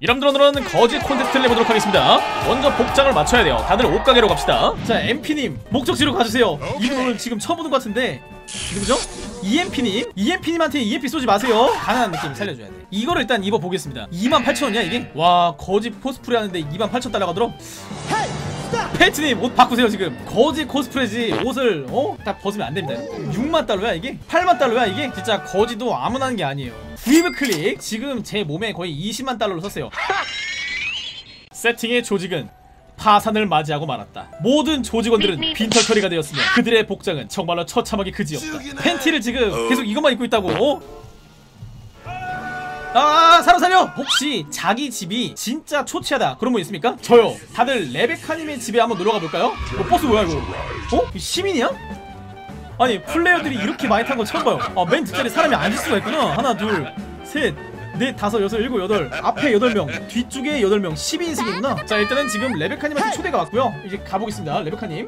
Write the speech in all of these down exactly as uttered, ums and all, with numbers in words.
여러분들 오늘은 거짓 콘테스트를 해보도록 하겠습니다. 먼저 복장을 맞춰야 돼요. 다들 옷가게로 갑시다. 자, 엠피님 목적지로 가주세요. 이분 오늘 지금 처음 보는 것 같은데 누구죠? 이엠피님? 이엠피님한테 이엠피 쏘지 마세요. 가난한 느낌 살려줘야 돼. 이거를 일단 입어보겠습니다. 이만 팔천 원이야 이게? 와, 거짓 코스프레 하는데 이만 팔천 달러가 들어? 팬츠님 옷 바꾸세요. 지금 거짓 코스프레지 옷을 어? 다 벗으면 안됩니다. 육만 달러야 이게? 팔만 달러야 이게? 진짜 거지도 아무나 하는 게 아니에요. 구입을 클릭. 지금 제 몸에 거의 이십만 달러로 썼어요. 세팅의 조직은 파산을 맞이하고 말았다. 모든 조직원들은 빈털터리가 되었으며 그들의 복장은 정말로 처참하게 그지없다. 팬티를 지금 계속 이것만 입고 있다고. 어? 아, 사람 살려! 혹시 자기 집이 진짜 초췌하다 그런 분 있습니까? 저요. 다들 레베카님의 집에 한번 놀러가 볼까요? 어, 버스 뭐야 이거? 어? 시민이야? 아니, 플레이어들이 이렇게 많이 탄 건 처음 봐요. 아, 맨 뒷자리에 사람이 앉을 수가 있구나. 하나, 둘, 셋, 넷, 다섯, 여섯, 일곱, 여덟. 앞에 여덟 명, 뒤쪽에 여덟 명. 십이 인승이구나. 자, 일단은 지금 레베카님한테 초대가 왔고요. 이제 가보겠습니다. 레베카님.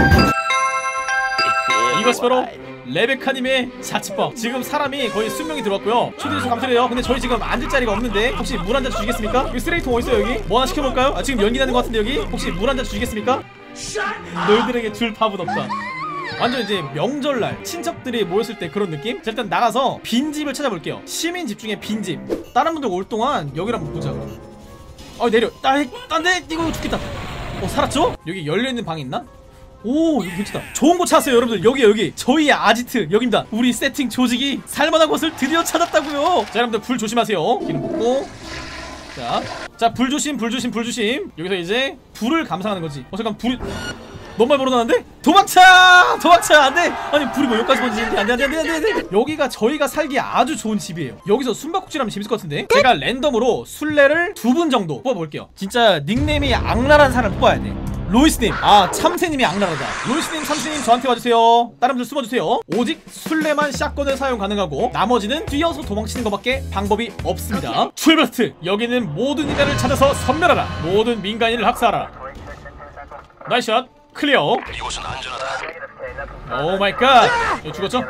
이것이 바로 레베카님의 자취방. 지금 사람이 거의 수십 명이 들어왔고요. 초대해서 감사해요. 근데 저희 지금 앉을 자리가 없는데 혹시 물 한 잔 주시겠습니까? 여기 쓰레기통 어딨어요 여기? 뭐 하나 시켜볼까요? 아, 지금 연기 나는 것 같은데 여기? 혹시 물 한 잔 주시겠습니까? 너희들에게 줄 밥은 없다. 완전 이제 명절날 친척들이 모였을 때 그런 느낌? 자, 일단 나가서 빈집을 찾아볼게요. 시민 집 중에 빈집. 다른 분들 올 동안 여기를 한번 보자. 어, 내려. 딴 데 이거 죽겠다. 어, 살았죠? 여기 열려있는 방이 있나? 오, 이거 괜찮다. 좋은 곳 찾았어요 여러분들. 여기 여기 저희의 아지트 여기입니다. 우리 세팅 조직이 살만한 곳을 드디어 찾았다고요. 자, 여러분들 불 조심하세요. 기름 붓고. 자, 자, 불 조심 불 조심 불 조심. 여기서 이제 불을 감상하는 거지. 어, 잠깐 불이 너무 많이 벌어나는데? 도망쳐! 도망쳐! 안돼! 아니, 불이 뭐 여기까지 번지는데 안돼 안돼 안돼 안돼. 여기가 저희가 살기에 아주 좋은 집이에요. 여기서 숨바꼭질하면 재밌을 것 같은데? 제가 랜덤으로 술래를 두 분 정도 뽑아볼게요. 진짜 닉네임이 악랄한 사람을 뽑아야 돼. 로이스님, 아, 참새님이 악랄하다. 로이스님, 참새님 저한테 와주세요. 다른 분들 숨어주세요. 오직 술래만 샷건을 사용 가능하고 나머지는 뛰어서 도망치는 것밖에 방법이 없습니다. 출발트! 여기는 모든 인간을 찾아서 섬멸하라. 모든 민간인을 학살하라. 나이스샷. 클리어. 이곳은 안전하다. 오 마이 갓. 이거 죽었죠?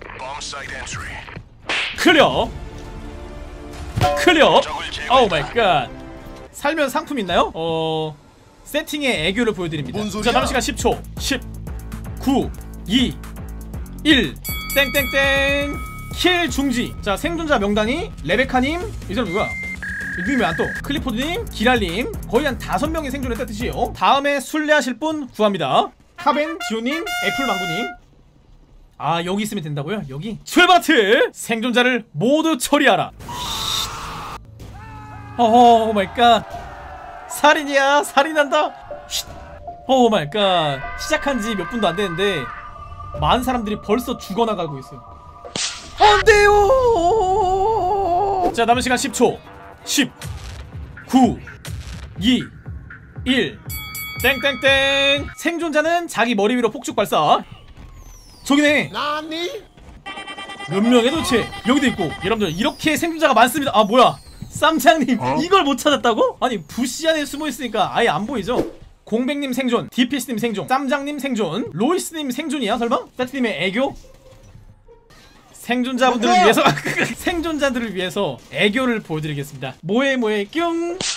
클리어. 클리어. 오 마이 갓. 살면 상품 있나요? 어... 세팅의 애교를 보여드립니다. 자, 남은 시간 십 초. 십, 구, 이, 일. 땡땡땡. 킬 중지. 자, 생존자 명단이 레베카님. 이 사람 누구야? 이름이 왜 안 떠? 클리포드님, 기랄님. 거의 한 다섯 명이 생존했다는 뜻이에요. 다음에 술래하실 분 구합니다. 카벤, 지호님, 애플망구님. 아, 여기 있으면 된다고요? 여기? 출발트! 생존자를 모두 처리하라. 오 마이 갓. 살인이야. 살인한다. 오 마이 갓. 시작한지 몇 분도 안 되는데 많은 사람들이 벌써 죽어나가고 있어요. 안 돼요. 자, 남은 시간 십 초. 십, 구, 이, 일. 땡땡땡. 생존자는 자기 머리 위로 폭죽 발사. 저기네. 몇 명에 도대체? 여기도 있고. 여러분들, 이렇게 생존자가 많습니다. 아, 뭐야, 쌈장님. 어? 이걸 못 찾았다고? 아니, 부시 안에 숨어있으니까 아예 안 보이죠? 공백님 생존, 디피에스님 생존, 쌈장님 생존, 로이스님 생존이야 설마? 세트님의 애교? 생존자분들을 위해서 생존자들을 위해서 애교를 보여드리겠습니다. 뭐해 뭐해 뀨.